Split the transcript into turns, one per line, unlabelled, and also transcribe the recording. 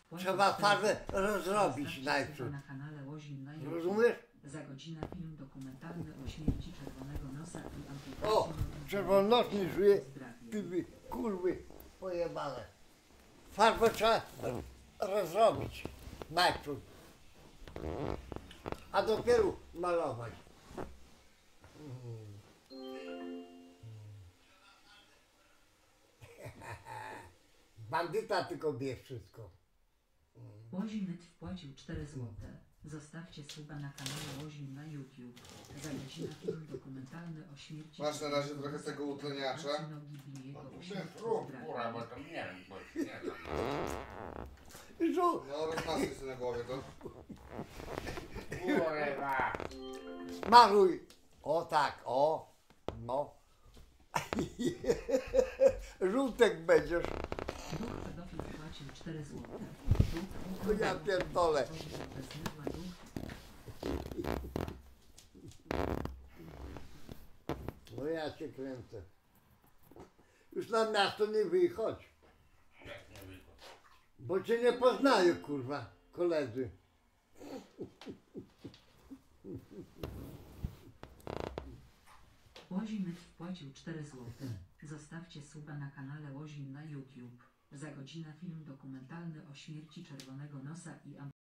Trzeba farbę rozrobić najpierw.
Na kanale Łozin na YouTube.
Rozumiesz?
Za godzinę film dokumentalny o śmierci Czerwonego Nosa i amputacji
O,
nogi.
czerwonotny żyje,
Pozdrawiam.
kurwy pojebane. Farbę trzeba rozrobić najpierw, a dopiero malować. Bandyta tylko wie wszystko.
Łozimyt wpłacił 4 złote. Zostawcie suba na kanale Łozin na YouTube. Za godzinę film dokumentalny o śmierci...
Masz na razie trochę tego utleniacza?
Nogi Billiego
No to
Oświęt.
bez rób,
Pozdrawiam.
kurwa, bo to nie wiem, bo nie wiem.
I co?
No rozmasuj sobie na głowie to.
Kurwa!
Smaruj. O tak, o. No. Żółtek będziesz.
Duch pedofil wpłacił 4 złote.
To ja pierdolę. No ja cię kręcę. Już na miasto nie wychodź.
Jak nie wyszło.
Bo cię nie poznają, kurwa, koledzy.
Łozimyt wpłacił 4 złote. Zostawcie suba na kanale Łozin na YouTube. Za godzinę film dokumentalny o śmierci Czerwonego Nosa i